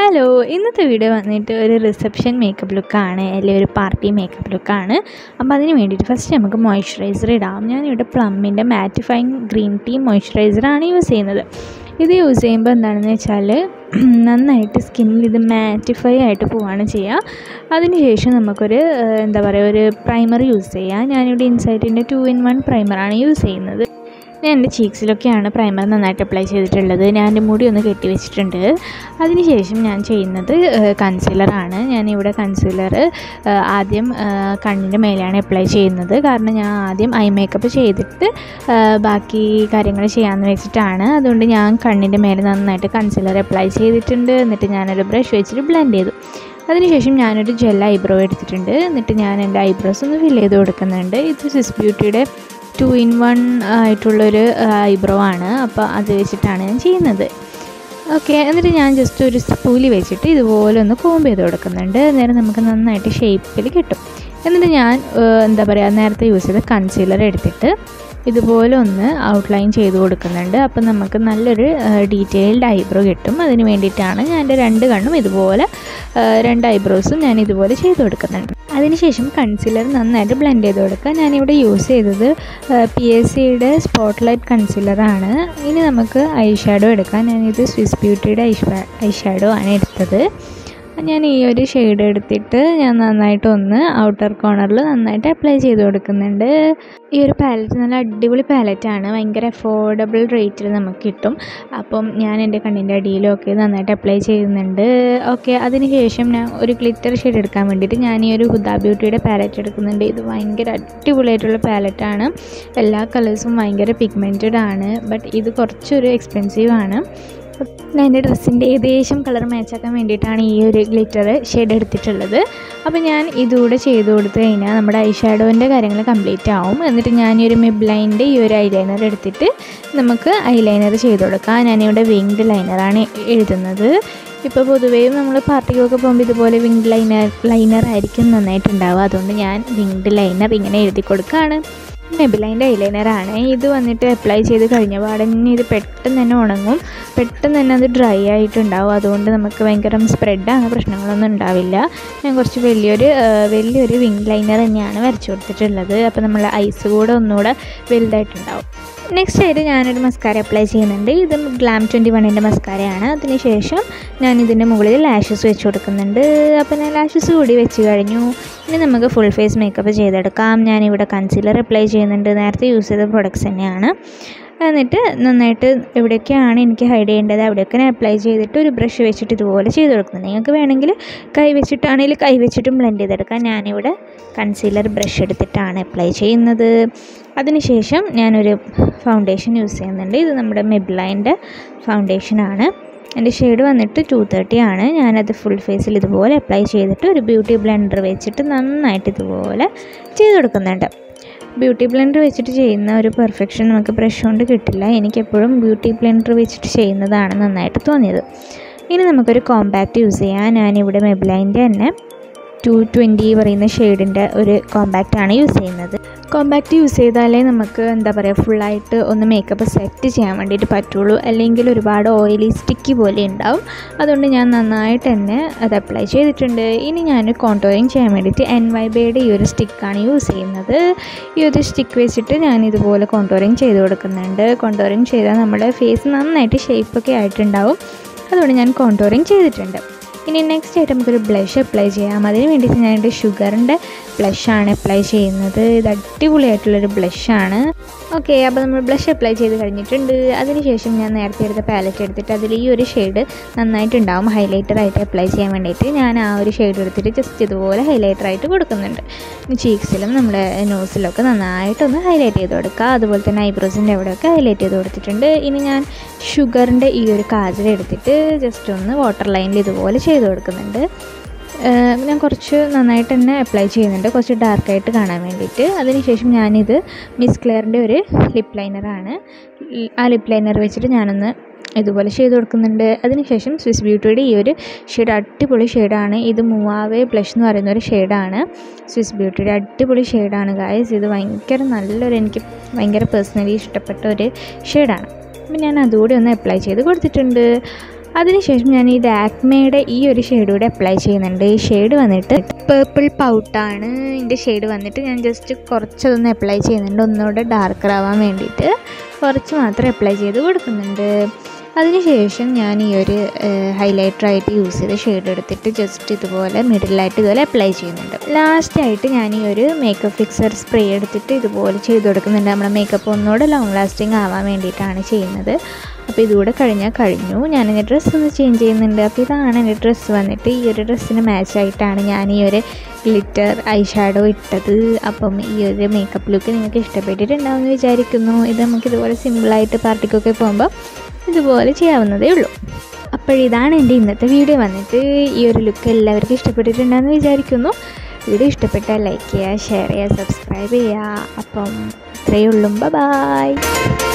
Hello, ഇന്നത്തെ video വന്നിട്ട് ഒരു റിസപ്ഷൻ മേക്കപ്പ് ലുക്കാണ്, അല്ലെങ്കിൽ ഒരു പാർട്ടി മേക്കപ്പ് ലുക്കാണ്. അപ്പോൾ അതിന് വേണ്ടിയിട്ട് ഫസ്റ്റ് നമുക്ക് മോയ്സ്ചറൈസർ ഇടാം. ഞാനിവിടെ പ്ലമ്മിൻ്റെ മാറ്റിഫൈങ് ഗ്രീൻ ടീ മോയ്സ്ചറൈസറാണ് യൂസ് ചെയ്യുന്നത്. ഇത് യൂസ് ചെയ്യുമ്പോൾ എന്താണെന്ന് വെച്ചാൽ നന്നായിട്ട് സ്കിന്നിൽ ഇത് മാറ്റിഫൈ ആയിട്ട് പോവുകയാണ് ചെയ്യുക. അതിനുശേഷം നമുക്കൊരു ഒരു പ്രൈമർ യൂസ് ചെയ്യാം. ഞാനിവിടെ ഇൻസൈറ്റിൻ്റെ 2-in-1 പ്രൈമറാണ് യൂസ് ചെയ്യുന്നത്. ഞാൻ എൻ്റെ ചീക്സിലൊക്കെയാണ് പ്രൈമർ നന്നായിട്ട് അപ്ലൈ ചെയ്തിട്ടുള്ളത്. ഞാൻ എൻ്റെ മുടി ഒന്ന് കെട്ടി വെച്ചിട്ടുണ്ട്. അതിനുശേഷം ഞാൻ ചെയ്യുന്നത് കൺസീലറാണ്. ഞാനിവിടെ കൺസീലർ ആദ്യം കണ്ണിൻ്റെ മേലെയാണ് അപ്ലൈ ചെയ്യുന്നത്. കാരണം ഞാൻ ആദ്യം ഐ മേക്കപ്പ് ചെയ്തിട്ട് ബാക്കി കാര്യങ്ങൾ ചെയ്യാമെന്ന് വെച്ചിട്ടാണ്. അതുകൊണ്ട് ഞാൻ കണ്ണിൻ്റെ മേലെ നന്നായിട്ട് കൺസീലർ അപ്ലൈ ചെയ്തിട്ടുണ്ട്. എന്നിട്ട് ഞാനൊരു ബ്രഷ് വെച്ചിട്ട് ബ്ലെൻഡ് ചെയ്തു. അതിനുശേഷം ഞാനൊരു ജെൽ ഐബ്രോ എടുത്തിട്ടുണ്ട്. എന്നിട്ട് ഞാൻ എൻ്റെ ഐബ്രോസ് ഒന്ന് ഫില്ല് ചെയ്ത് കൊടുക്കുന്നുണ്ട്. ഇത് സ്വിസ് ബ്യൂട്ടിയുടെ 2-in-1 ആയിട്ടുള്ളൊരു ഐബ്രോ ആണ്. അപ്പോൾ അത് വെച്ചിട്ടാണ് ഞാൻ ചെയ്യുന്നത്. ഓക്കെ, എന്നിട്ട് ഞാൻ ജസ്റ്റ് ഒരു സ്പൂലി വെച്ചിട്ട് ഇതുപോലെ ഒന്ന് കോംബ് ചെയ്ത് കൊടുക്കുന്നുണ്ട്. അന്നേരം നമുക്ക് നന്നായിട്ട് ഷേപ്പിൽ കിട്ടും. എന്നിട്ട് ഞാൻ നേരത്തെ യൂസ് ചെയ്ത കൺസീലർ എടുത്തിട്ട് ഇതുപോലെ ഒന്ന് ഔട്ട്ലൈൻ ചെയ്ത് കൊടുക്കുന്നുണ്ട്. അപ്പം നമുക്ക് നല്ലൊരു ഡീറ്റെയിൽഡ് ഐബ്രോ കിട്ടും. അതിന് വേണ്ടിയിട്ടാണ് ഞാൻ എൻ്റെ 2 കണ്ണും ഇതുപോലെ 2 ഐബ്രോസും ഞാൻ ഇതുപോലെ ചെയ്ത് കൊടുക്കുന്നുണ്ട്. അതിനുശേഷം കൺസീലർ നന്നായിട്ട് ബ്ലെൻഡ് ചെയ്ത് കൊടുക്കുക. ഞാനിവിടെ യൂസ് ചെയ്തത് PSCയുടെ സ്പോട്ട്ലൈറ്റ് കൺസീലറാണ്. ഇനി നമുക്ക് ഐ ഷാഡോ എടുക്കാം. ഞാനിത് സ്വിസ് ബ്യൂട്ടിയുടെ ഐ ഷാഡോ ആണ് എടുത്തത്. ഞാൻ ഈ ഒരു ഷെയ്ഡ് എടുത്തിട്ട് ഞാൻ നന്നായിട്ടൊന്ന് ഔട്ടർ കോർണറിൽ നന്നായിട്ട് അപ്ലൈ ചെയ്ത് കൊടുക്കുന്നുണ്ട്. ഈ ഒരു പാലറ്റ് നല്ല അടിപൊളി പാലറ്റാണ്. ഭയങ്കര അഫോർഡബിൾ റേറ്റിൽ നമുക്ക് കിട്ടും. അപ്പം ഞാൻ എൻ്റെ കണ്ണിൻ്റെ അടിയിലൊക്കെ നന്നായിട്ട് അപ്ലൈ ചെയ്യുന്നുണ്ട്. ഓക്കെ, അതിനുശേഷം ഞാൻ ഒരു ഗ്ലിറ്റർ ഷെയ്ഡ് എടുക്കാൻ വേണ്ടിയിട്ട് ഞാൻ ഈ ഒരു ഹുദ ബ്യൂട്ടിയുടെ പാലറ്റ് എടുക്കുന്നുണ്ട്. ഇത് ഭയങ്കര അടിപൊളിയായിട്ടുള്ള പാലറ്റാണ്. എല്ലാ കളേഴ്സും ഭയങ്കര പിഗ്മെൻറ്റഡ് ആണ്. ബട്ട് ഇത് കുറച്ചൊരു എക്സ്പെൻസീവ് ആണ്. ഞാൻ എൻ്റെ ഡ്രസ്സിൻ്റെ ഏകദേശം കളർ മാച്ചാക്കാൻ വേണ്ടിയിട്ടാണ് ഈ ഒരു ഗ്ലിറ്റർ ഷെയ്ഡ് എടുത്തിട്ടുള്ളത്. അപ്പോൾ ഞാൻ ഇതുകൂടെ ചെയ്ത് കൊടുത്തു കഴിഞ്ഞാൽ നമ്മുടെ ഐ ഷാഡോൻ്റെ കാര്യങ്ങൾ കംപ്ലീറ്റ് ആവും. എന്നിട്ട് ഞാൻ ഈ ഒരു മെബ്ലൈൻ്റെ ഈ ഒരു ഐലൈനർ എടുത്തിട്ട് നമുക്ക് ഐലൈനർ ചെയ്ത് കൊടുക്കാം. ഞാനിവിടെ വിങ്ഡ് ലൈനറാണ് എഴുതുന്നത്. ഇപ്പോൾ പൊതുവേയും നമ്മൾ പാർട്ടിക്കൊക്കെ പോകുമ്പോൾ ഇതുപോലെ വിങ്ഡ് ലൈനർ ആയിരിക്കും നന്നായിട്ടുണ്ടാവുക. അതുകൊണ്ട് ഞാൻ വിങ്ഡ് ലൈനർ ഇങ്ങനെ എഴുതി കൊടുക്കുകയാണ്. മെബിലൈൻ്റെ ഐലൈനറാണ്. ഇത് വന്നിട്ട് അപ്ലൈ ചെയ്ത് കഴിഞ്ഞ പാടന്നെ ഇത് പെട്ടെന്ന് തന്നെ ഉണങ്ങും. പെട്ടെന്ന് തന്നെ അത് ഡ്രൈ ആയിട്ടുണ്ടാവും. അതുകൊണ്ട് നമുക്ക് ഭയങ്കര സ്പ്രെഡാണ്, പ്രശ്നങ്ങളൊന്നും ഉണ്ടാവില്ല. ഞാൻ കുറച്ച് വലിയൊരു വിങ് ലൈനർ തന്നെയാണ് വരച്ചു കൊടുത്തിട്ടുള്ളത്. അപ്പോൾ നമ്മൾ ഐസ് കൂടെ ഒന്നുകൂടെ വലുതായിട്ടുണ്ടാവും. നെക്സ്റ്റ് ആയിട്ട് ഞാനൊരു മസ്കാര അപ്ലൈ ചെയ്യുന്നുണ്ട്. ഇത് ഗ്ലാം 21ൻ്റെ മസ്കാരയാണ്. അതിനുശേഷം ഞാൻ ഇതിൻ്റെ മുകളിൽ ലാഷസ് വെച്ച് കൊടുക്കുന്നുണ്ട്. അപ്പോൾ ഞാൻ ലാഷസ് കൂടി വെച്ച് കഴിഞ്ഞു. ഇനി നമുക്ക് ഫുൾ ഫേസ് മേക്കപ്പ് ചെയ്തെടുക്കാം. ഞാനിവിടെ കൺസീലർ അപ്ലൈ ചെയ്യുന്നുണ്ട്. നേരത്തെ യൂസ് ചെയ്ത പ്രൊഡക്ട്സ് തന്നെയാണ്. എന്നിട്ട് നന്നായിട്ട് എവിടെയൊക്കെയാണ് എനിക്ക് ഹൈഡ് ചെയ്യേണ്ടത് അവിടെയൊക്കെ ഞാൻ അപ്ലൈ ചെയ്തിട്ട് ഒരു ബ്രഷ് വെച്ചിട്ട് ഇതുപോലെ ചെയ്ത് കൊടുക്കുന്നത്. നിങ്ങൾക്ക് വേണമെങ്കിൽ കൈ വെച്ചിട്ടും ബ്ലെൻഡ് ചെയ്തെടുക്കാം. ഞാനിവിടെ കൺസീലർ ബ്രഷ് എടുത്തിട്ടാണ് അപ്ലൈ ചെയ്യുന്നത്. അതിനുശേഷം ഞാനൊരു ഫൗണ്ടേഷൻ യൂസ് ചെയ്യുന്നുണ്ട്. ഇത് നമ്മുടെ മെബ്ലൈൻ്റെ ഫൗണ്ടേഷനാണ്. എൻ്റെ ഷെയ്ഡ് വന്നിട്ട് 230 ആണ്. ഞാനത് ഫുൾ ഫേസിൽ ഇതുപോലെ അപ്ലൈ ചെയ്തിട്ട് ഒരു ബ്യൂട്ടി ബ്ലെൻഡർ വെച്ചിട്ട് നന്നായിട്ട് ഇതുപോലെ ചെയ്ത് കൊടുക്കുന്നുണ്ട്. ബ്യൂട്ടി ബ്ലെൻഡർ വെച്ചിട്ട് ചെയ്യുന്ന ഒരു പെർഫെക്ഷൻ നമുക്ക് ബ്രഷ് കൊണ്ട് കിട്ടില്ല. എനിക്കെപ്പോഴും ബ്യൂട്ടി ബ്ലെൻഡർ വെച്ചിട്ട് ചെയ്യുന്നതാണ് നന്നായിട്ട് തോന്നിയത്. ഇനി നമുക്കൊരു കോമ്പാക്റ്റ് യൂസ് ചെയ്യാം. ഞാനിവിടെ മെബ്ലൈൻ്റെ തന്നെ 220 പറയുന്ന ഷെയ്ഡിൻ്റെ ഒരു കോമ്പാക്റ്റാണ് യൂസ് ചെയ്യുന്നത്. കോമ്പാക്റ്റ് യൂസ് ചെയ്താലേ നമുക്ക് ഫുള്ളായിട്ട് ഒന്ന് മേക്കപ്പ് സെറ്റ് ചെയ്യാൻ വേണ്ടിയിട്ട് പറ്റുള്ളൂ. അല്ലെങ്കിൽ ഒരുപാട് ഓയിലി സ്റ്റിക്കി പോലെ ഉണ്ടാവും. അതുകൊണ്ട് ഞാൻ നന്നായിട്ട് തന്നെ അത് അപ്ലൈ ചെയ്തിട്ടുണ്ട്. ഇനി ഞാൻ കോൺടോറിങ് ചെയ്യാൻ വേണ്ടിയിട്ട് MAYBELLINE ഈ ഒരു സ്റ്റിക്കാണ് യൂസ് ചെയ്യുന്നത്. ഈ ഒരു സ്റ്റിക്ക് വെച്ചിട്ട് ഞാൻ ഇതുപോലെ കോൺടോറിങ് ചെയ്ത് കൊടുക്കുന്നുണ്ട്. കോൺടോറിങ് ചെയ്താൽ നമ്മുടെ ഫേസ് നന്നായിട്ട് ഷേപ്പൊക്കെ ആയിട്ടുണ്ടാവും. അതുകൊണ്ട് ഞാൻ കോൺടോറിങ് ചെയ്തിട്ടുണ്ട്. ഇനി നെക്സ്റ്റ് ആയിട്ട് നമുക്കൊരു ബ്ലഷ് അപ്ലൈ ചെയ്യാം. അതിന് വേണ്ടിയിട്ട് ഞാൻ എൻ്റെ ഷുഗറിൻ്റെ ബ്ലഷാണ് അപ്ലൈ ചെയ്യുന്നത്. ഇത് അടിപൊളിയായിട്ടുള്ളൊരു ബ്ലഷാണ്. ഓക്കെ, അപ്പോൾ നമ്മൾ ബ്ലഷ് അപ്ലൈ ചെയ്ത് കഴിഞ്ഞിട്ടുണ്ട്. അതിനുശേഷം ഞാൻ നേരത്തെ എടുത്ത പാലറ്റ് എടുത്തിട്ട് അതിൽ ഈ ഒരു ഷെയ്ഡ് നന്നായിട്ടുണ്ടാവും ഹൈലൈറ്ററായിട്ട് അപ്ലൈ ചെയ്യാൻ വേണ്ടിയിട്ട്. ഞാൻ ആ ഒരു ഷെയ്ഡ് എടുത്തിട്ട് ജസ്റ്റ് ഇതുപോലെ ഹൈലൈറ്ററായിട്ട് കൊടുക്കുന്നുണ്ട്. ചീക്സിലും നമ്മുടെ നോസിലൊക്കെ നന്നായിട്ടൊന്ന് ഹൈലൈറ്റ് ചെയ്ത് കൊടുക്കുക. അതുപോലെ തന്നെ ഐബ്രോസിൻ്റെ അവിടെയൊക്കെ ഹൈലൈറ്റ് ചെയ്ത് കൊടുത്തിട്ടുണ്ട്. ഇനി ഞാൻ ഷുഗറിൻ്റെ ഈ ഒരു കാജൽ എടുത്തിട്ട് ജസ്റ്റ് ഒന്ന് വാട്ടർ ലൈനിൽ ഇതുപോലെ ചെയ്ത് കൊടുക്കുന്നുണ്ട്. ഞാൻ കുറച്ച് നന്നായിട്ട് തന്നെ അപ്ലൈ ചെയ്യുന്നുണ്ട്, കുറച്ച് ഡാർക്കായിട്ട് കാണാൻ വേണ്ടിയിട്ട്. അതിനുശേഷം ഞാനിത് മിസ് ക്ലെയറിൻ്റെ ഒരു ലിപ്പ് ലൈനറാണ്. ആ ലിപ്പ് ലൈനർ വെച്ചിട്ട് ഞാനൊന്ന് ഇതുപോലെ ചെയ്ത് കൊടുക്കുന്നുണ്ട്. അതിനുശേഷം സ്വിസ് ബ്യൂട്ടിയുടെ ഈ ഒരു ഷെയ്ഡ് അടിപൊളി ഷെയ്ഡാണ്. ഇത് മൂവാവേ ബ്ലഷ് എന്ന് പറയുന്ന ഒരു ഷെയ്ഡാണ്. സ്വിസ് ബ്യൂട്ടിയുടെ അടിപൊളി ഷെയ്ഡാണ് ഗായ്സ്. ഇത് എനിക്ക് ഭയങ്കര പേഴ്സണലി ഇഷ്ടപ്പെട്ട ഒരു ഷെയ്ഡാണ്. അപ്പം ഞാൻ അതുകൂടി ഒന്ന് അപ്ലൈ ചെയ്ത് കൊടുത്തിട്ടുണ്ട്. അതിനുശേഷം ഞാൻ ഈ ലാക്മേയുടെ ഈ ഒരു ഷെയ്ഡ് കൂടെ അപ്ലൈ ചെയ്യുന്നുണ്ട്. ഈ ഷെയ്ഡ് വന്നിട്ട് പേർപ്പിൾ പൗട്ടാണ്. ഇതിൻ്റെ ഷെയ്ഡ് വന്നിട്ട് ഞാൻ ജസ്റ്റ് കുറച്ചതൊന്ന് അപ്ലൈ ചെയ്യുന്നുണ്ട്, ഒന്നുകൂടെ ഡാർക്കർ ആവാൻ വേണ്ടിയിട്ട് കുറച്ച് മാത്രം അപ്ലൈ ചെയ്ത് കൊടുക്കുന്നുണ്ട്. അതിനുശേഷം ഞാൻ ഈ ഒരു ഹൈലൈറ്ററായിട്ട് യൂസ് ചെയ്ത ഷെയ്ഡ് എടുത്തിട്ട് ജസ്റ്റ് ഇതുപോലെ മിഡിലായിട്ട് ഇതുപോലെ അപ്ലൈ ചെയ്യുന്നുണ്ട്. ലാസ്റ്റായിട്ട് ഞാൻ ഈ ഒരു മേക്കപ്പ് ഫിക്സർ സ്പ്രേ എടുത്തിട്ട് ഇതുപോലെ ചെയ്ത് കൊടുക്കുന്നുണ്ട്. നമ്മുടെ മേക്കപ്പ് ഒന്നുകൂടെ ലോങ് ലാസ്റ്റിംഗ് ആവാൻ വേണ്ടിയിട്ടാണ് ചെയ്യുന്നത്. അപ്പോൾ ഇതുകൂടെ കഴിഞ്ഞു. ഞാനെൻ്റെ ഡ്രസ്സ് ഒന്ന് ചേഞ്ച് ചെയ്യുന്നുണ്ട്. അപ്പോൾ ഇതാണ് എൻ്റെ ഡ്രസ്സ് വന്നിട്ട്. ഈ ഒരു ഡ്രസ്സിന് മാച്ചായിട്ടാണ് ഞാൻ ഈ ഒരു ഗ്ലിറ്റർ ഐ ഷാഡോ ഇട്ടത്. അപ്പം ഈ ഒരു മേക്കപ്പ് ലുക്ക് നിങ്ങൾക്ക് ഇഷ്ടപ്പെട്ടിട്ടുണ്ടാവുമെന്ന് വിചാരിക്കുന്നു. ഇത് നമുക്കിതുപോലെ സിമ്പിളായിട്ട് പാർട്ടിക്കൊക്കെ പോകുമ്പോൾ ഇതുപോലെ ചെയ്യാവുന്നതേ ഉള്ളൂ. അപ്പോഴിതാണ് എൻ്റെ ഇന്നത്തെ വീഡിയോ വന്നിട്ട്. ഈ ഒരു ലുക്ക് എല്ലാവർക്കും ഇഷ്ടപ്പെട്ടിട്ടുണ്ടെന്ന് വിചാരിക്കുന്നു. വീഡിയോ ഇഷ്ടപ്പെട്ടാൽ ലൈക്ക് ചെയ്യുക, ഷെയർ ചെയ്യുക, സബ്സ്ക്രൈബ് ചെയ്യുക. അപ്പം ഇത്രയേ ഉള്ളൂ. ബൈ.